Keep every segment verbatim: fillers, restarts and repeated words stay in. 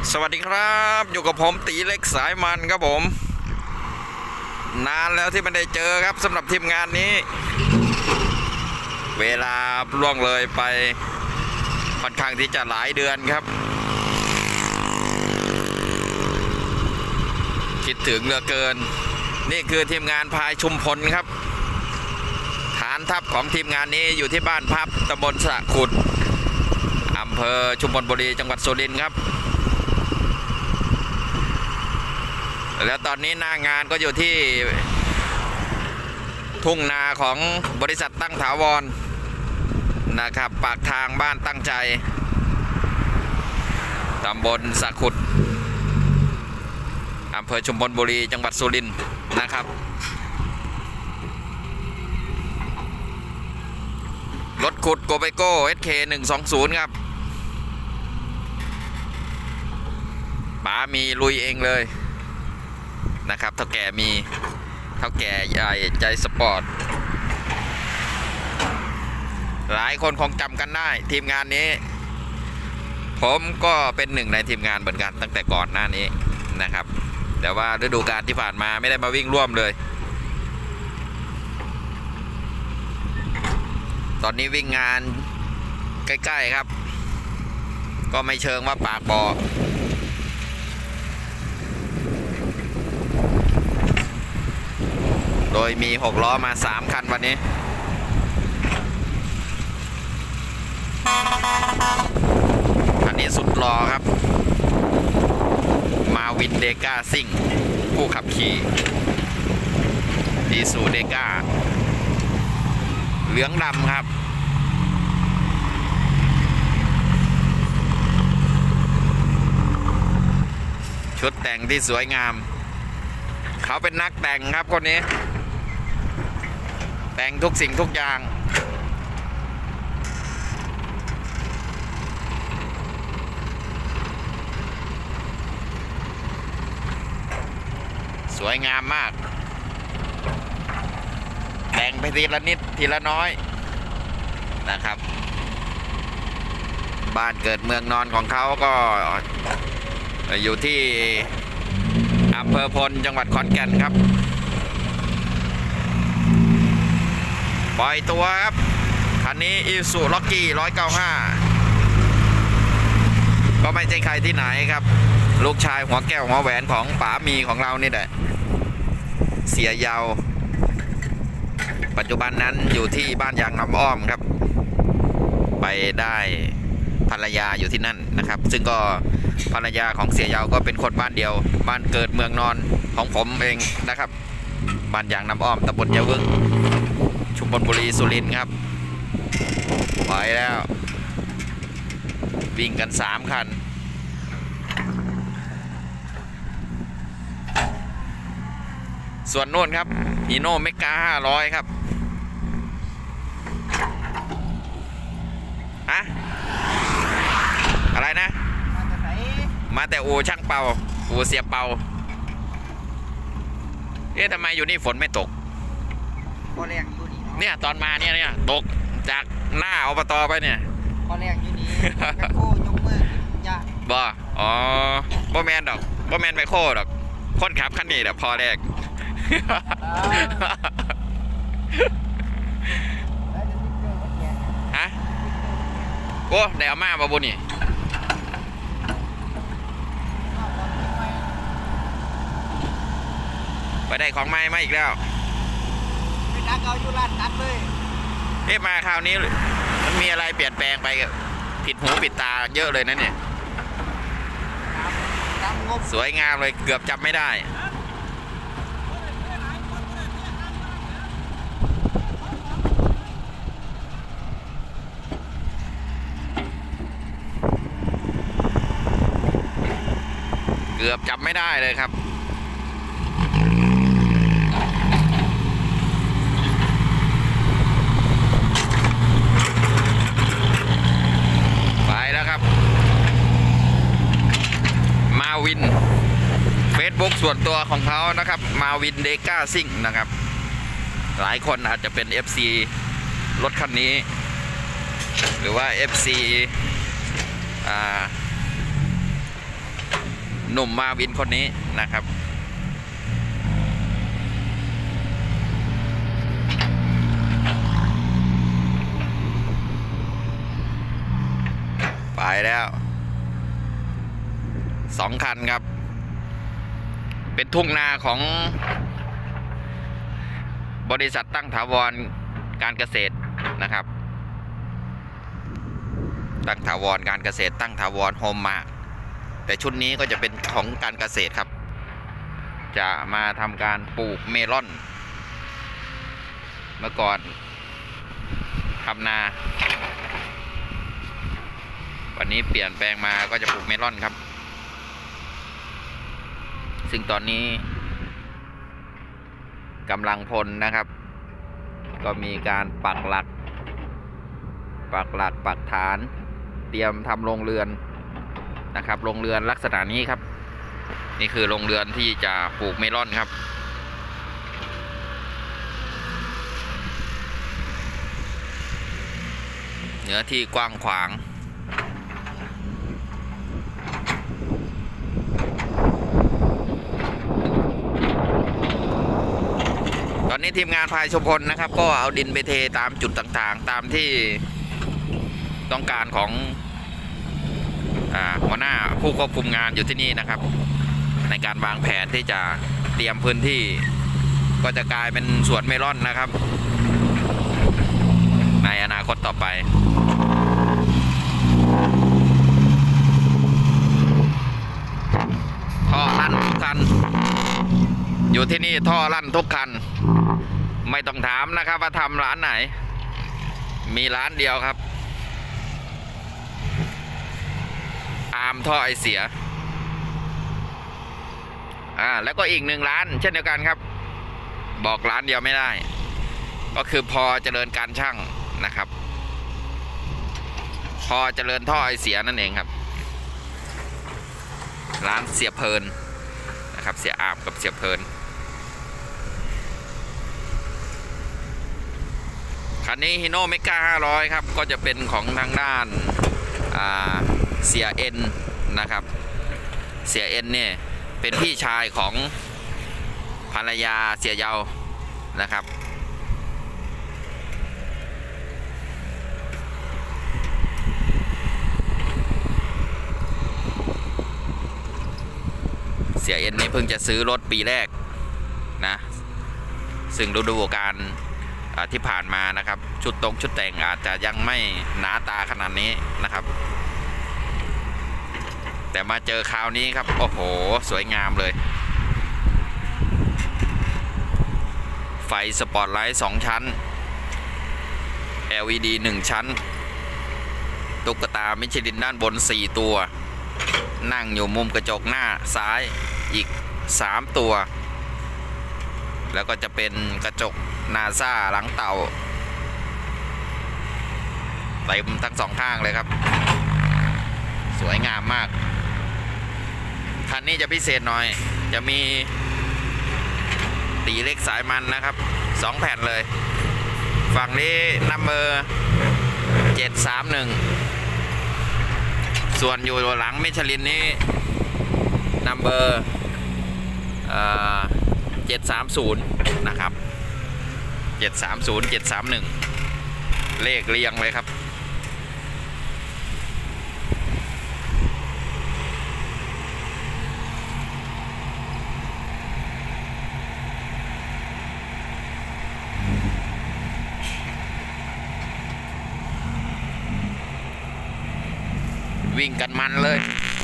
สวัสดีครับอยู่กับผมตีเล็กสายมันครับผมนานแล้วที่ไม่ได้เจอครับสำหรับทีมงานนี้ เวลาล่วงเลยไปค่อนข้างที่จะหลายเดือนครับคิดถึงเหลือเกินนี่คือทีมงานพายชุมพลครับฐานทัพของทีมงานนี้อยู่ที่บ้านพับตำบลสะขุดอำเภอชุมพลบุรีจังหวัดสุรินทร์ครับแล้วตอนนี้หน้างานก็อยู่ที่ทุ่งนาของบริษัทตั้งถาวรนะครับปากทางบ้านตั้งใจตำบลสะขุดอำเภอชุมพลบุรีจังหวัดสุรินทร์นะครับรถขุดโกเบโก้ เอส เค หนึ่งสองศูนย์ครับป๋ามีลุยเองเลยนะครับเท่าแก่มีเท่าแก่ใหญ่ใจสปอร์ตหลายคนคงจำกันได้ทีมงานนี้ผมก็เป็นหนึ่งในทีมงานเหมือนกันตั้งแต่ก่อนหน้านี้นะครับแต่ว่าฤดูกาลที่ผ่านมาไม่ได้มาวิ่งร่วมเลยตอนนี้วิ่งงานใกล้ๆครับก็ไม่เชิงว่าปากบ่อโดยมีหกล้อมาสามคันวันนี้คันนี้สุดหล่อครับมาวินเดก้าซิ่งผู้ขับขี่ดีสูเดก้าเหลืองดำครับชุดแต่งที่สวยงามเขาเป็นนักแต่งครับคนนี้แต่งทุกสิ่งทุกอย่างสวยงามมากแต่งไปทีละนิดทีละน้อยนะครับบ้านเกิดเมืองนอนของเขาก็อยู่ที่อำเภอพลจังหวัดขอนแก่นครับปล่อยตัวครับคันนี้อิซูล็อกกี้หนึ่งร้อยเก้าสิบห้าก็ไม่ใช่ใครที่ไหนครับลูกชายหัวแก้วหัวแหวนของป๋ามีของเรานี่แหละเสียยาวปัจจุบันนั้นอยู่ที่บ้านยางน้ำอ้อมครับไปได้ภรรยาอยู่ที่นั่นนะครับซึ่งก็ภรรยาของเสียยาวก็เป็นคนบ้านเดียวบ้านเกิดเมืองนอนของผมเองนะครับบ้านยางน้ำอ้อมตำบลยะวึงชุมพลบุรีสุรินทร์ครับไปแล้ววิ่งกันสามคันส่วนโน่นครับฮีโน่เมกาห้าร้อยครับอะอะไรนะมาแต่อูช่างเป่าอูเสียเป่าเอ๊ะทำไมอยู่นี่ฝนไม่ตกพอแรงอยู่นี่เนี่ยตอนมาเนี่ยเนี่ยตกจากหน้าอบตไปเนี่ยพอแรงอยู่นี่แมคโครยกมือยากบ่อ๋อบ่แมนดอกบ่แมนไมโครดอกคนขับคันนี้เดี๋ยวพอแรกฮะโอ้ได้เอามาบ่บุนี่ไปได้ของใหม่มาอีกแล้วไปดักเอาอยู่ร้านตัดเลยเอ๊ะมาคราวนี้มันมีอะไรเปลี่ยนแปลงไปผิดหูผิดตาเยอะเลยนะเนี่ยสวยงามเลยเกือบจำไม่ได้เกือบจำไม่ได้เลยครับไปแล้วครับมาวิน Facebook ส่วนตัวของเขานะครับมาวินเดก้าซิ่งนะครับหลายคนอาจจะเป็น เอฟ ซี รถคันนี้หรือว่า เอฟ ซี อ่าหนุ่มมาวินคนนี้นะครับไปแล้วสองคันครับเป็นทุ่งนาของบริษัทตั้งถาวรการเกษตรนะครับตั้งถาวรการเกษตรตั้งถาวรโฮมมาแต่ชุดนี้ก็จะเป็นของการเกษตรครับจะมาทำการปลูกเมลอนเมื่อก่อนทำนาวันนี้เปลี่ยนแปลงมาก็จะปลูกเมลอนครับซึ่งตอนนี้กำลังพลนะครับก็มีการปักหลักปักหลักปักฐานเตรียมทำโรงเรือนนะครับโรงเรือนลักษณะนี้ครับนี่คือโรงเรือนที่จะปลูกเมลอนครับเนื้อที่กว้างขวางตอนนี้ทีมงานพายชุมพลนะครับก็เอาดินไปเทตามจุดต่างๆตามที่ต้องการของหัวหน้าผู้ควบคุมงานอยู่ที่นี่นะครับในการวางแผนที่จะเตรียมพื้นที่ก็จะกลายเป็นสวนเมลอนนะครับในอนาคตต่อไปท่อลั่นทุกคันอยู่ที่นี่ท่อลั่นทุกคันไม่ต้องถามนะครับว่าทำร้านไหนมีร้านเดียวครับอาร์มท่อไอเสียอ่าแล้วก็อีกหนึ่งร้านเช่นเดียวกันครับบอกร้านเดียวไม่ได้ก็คือพอเจริญการช่างนะครับพอเจริญท่อไอเสียนั่นเองครับร้านเสียเพลินนะครับเสียอาร์มกับเสียเพลินคันนี้ฮิโน่เมกาห้าร้อยครับก็จะเป็นของทางด้านเสียเอ็นนะครับเสียเอ็นเนี่ยเป็นพี่ชายของภรรยาเสียเยานะครับเสียเอ็นนี่เพิ่งจะซื้อรถปีแรกนะซึ่งฤดูกาลที่ผ่านมานะครับชุดตรงชุดแต่งอาจจะยังไม่หนาตาขนาดนี้นะครับแต่มาเจอคราวนี้ครับโอ้โหสวยงามเลยไฟสปอตไลท์สองชั้น แอล อี ดี หนึ่งชั้นตุ๊กตามิชลินด้านบนสี่ตัวนั่งอยู่มุมกระจกหน้าซ้ายอีกสามตัวแล้วก็จะเป็นกระจกนาซาหลังเต่าเต็มทั้งสองข้างเลยครับสวยงามมากคันนี้จะพิเศษหน่อยจะมีตีเล็กสายมันนะครับสองแผ่นเลยฝั่งนี้นัมเบอร์เจ็ดสามหนึ่งส่วนอยู่หลังมิชลินนี้นัมเบอร์เจ็ดสามศูนย์นะครับเจ็ดสามศูนย์ เจ็ดสามหนึ่งเลขเรียงเลยครับวิ่งกันมันเลย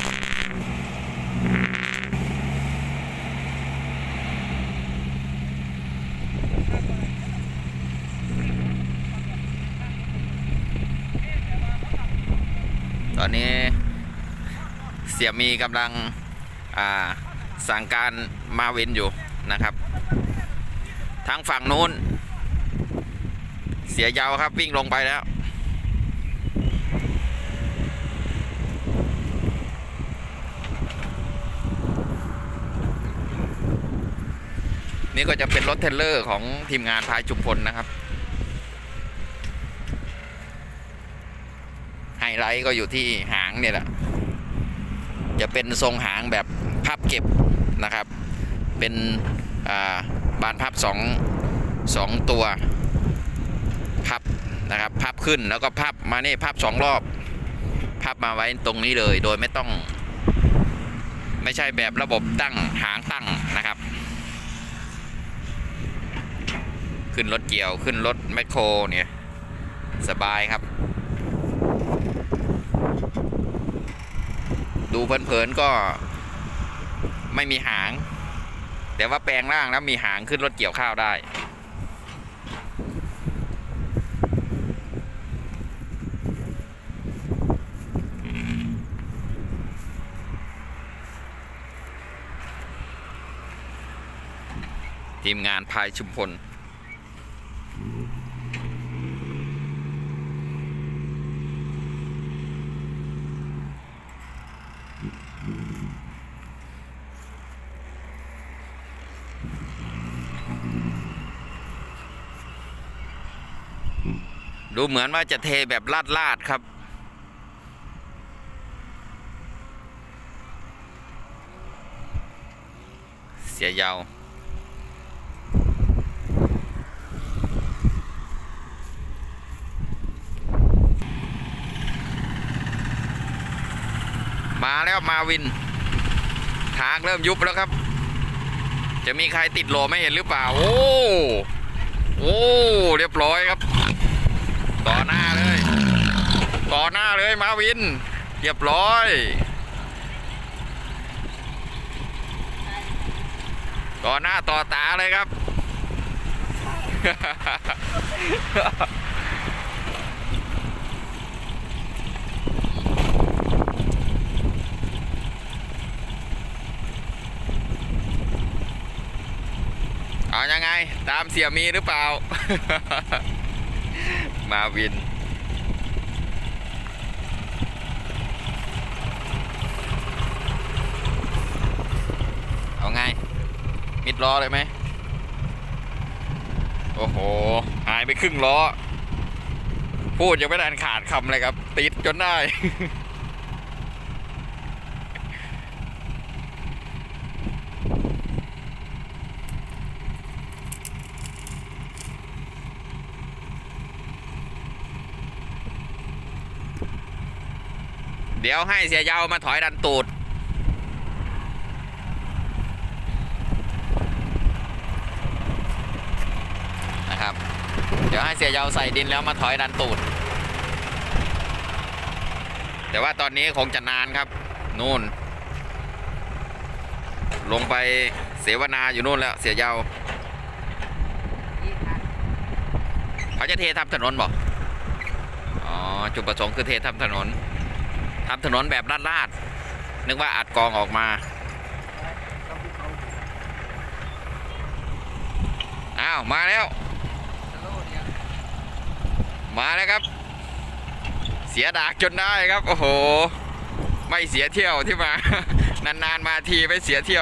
ตอนนี้เสียมีกำลังสั่งการมาวินอยู่นะครับทางฝั่งนู้นเสียยาวครับวิ่งลงไปแล้วนี่ก็จะเป็นรถเทรลเลอร์ของทีมงานพายชุมพลนะครับไฮไลท์ก็อยู่ที่หางเนี่ยแหละจะเป็นทรงหางแบบพับเก็บนะครับเป็นบานพับสองสองตัวพับนะครับพับขึ้นแล้วก็พับมานี่พับสองรอบพับมาไว้ตรงนี้เลยโดยไม่ต้องไม่ใช่แบบระบบตั้งหางตั้งนะครับขึ้นรถเกี่ยวขึ้นรถแมคโครเนี่ยสบายครับดูเพลินๆก็ไม่มีหางแต่ว่าแปลงร่างแล้วมีหางขึ้นรถเกี่ยวข้าวได้ทีมงานพายชุมพลดูเหมือนว่าจะเทแบบลาดๆครับเสียยาวมาแล้วมาวินทางเริ่มยุบแล้วครับจะมีใครติดโหลไม่เห็นหรือเปล่าโอ้โอ้เรียบร้อยครับต่อหน้าเลยต่อหน้าเลยมาวินเรียบร้อยต่อหน้าต่อตาเลยครับ เอายังไงตามเสี่ยมีหรือเปล่า มาวินเอาไงมิดล้อเลยไหมโอ้โหหายไปครึ่งล้อพูดยังไม่ทันขาดคำเลยครับติดจนได้ เดี๋ยวให้เสียยาวมาถอยดันตูดนะครับเดี๋ยวให้เสียยาวใส่ดินแล้วมาถอยดันตูดแต่ว่าตอนนี้คงจะนานครับนู่นลงไปเสวนาอยู่นู่นแล้วเสียยาวเขาจะเททำถนนบอกอ๋อจุดประสงค์คือเททำถนนทำถนนแบบลาดๆนึกว่าอัดกองออกมาอ้าวมาแล้วมาแล้วครับเสียดากจนได้ครับโอ้โหไม่เสียเที่ยวที่มานานๆมาทีไม่เสียเที่ยว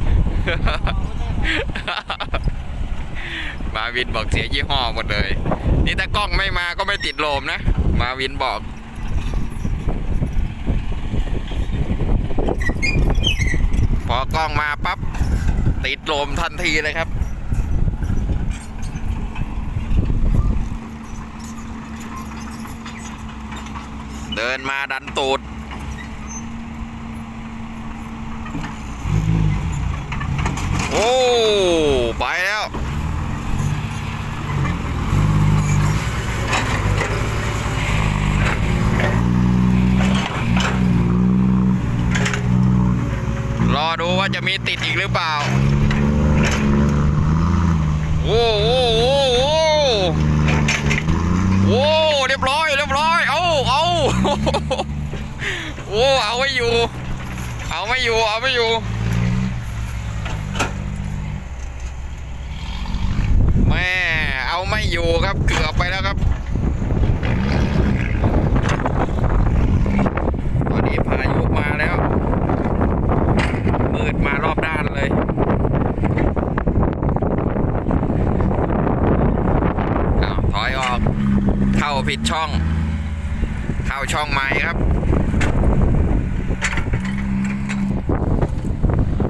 มาวินบอกเสียยี่ห้อหมดเลยนี่ถ้ากล้องไม่มาก็ไม่ติดโลมนะมาวินบอกพอกล้องมาปั๊บติดลมทันทีเลยครับเดินมาดันตูดโอ้ไปแล้วรอดูว่าจะมีติดอีกหรือเปล่าโอ้โหโอ้โหเรียบร้อยเรียบร้อยเอาเอาโอ้เอาไม่อยู่เอาไม่อยู่เอาไม่อยู่แม่เอาไม่อยู่ครับเกือบไปแล้วครับตอนนี้พายุมาแล้วมืดมารอบด้านเลยอ้าวถอยออกเข้าผิดช่องเข้าช่องใหม่ครับ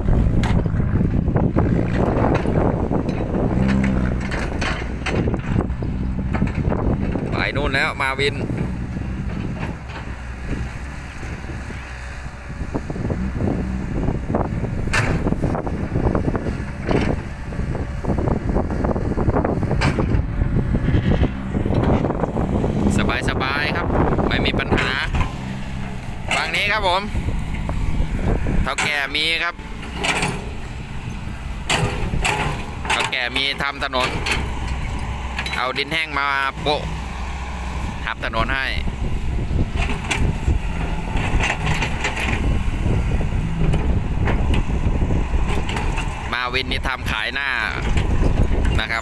มาวินสบายสบายครับไม่มีปัญหาฝั่งนี้ครับผมเท่าแก่มีครับเท่าแก่มีทำถนนเอาดินแห้งมาโปะทับถนนให้มาวินนี่ทำขายหน้านะครับ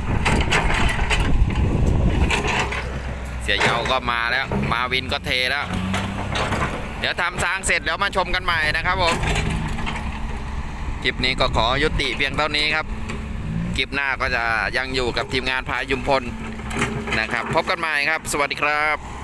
เสียเยาก็มาแล้วมาวินก็เทแล้วเดี๋ยวทำทางเสร็จแล้วมาชมกันใหม่นะครับผมคลิปนี้ก็ขอยุติเพียงเท่านี้ครับคลิปหน้าก็จะยังอยู่กับทีมงานพายุมพลนะครับพบกันใหม่ครับสวัสดีครับ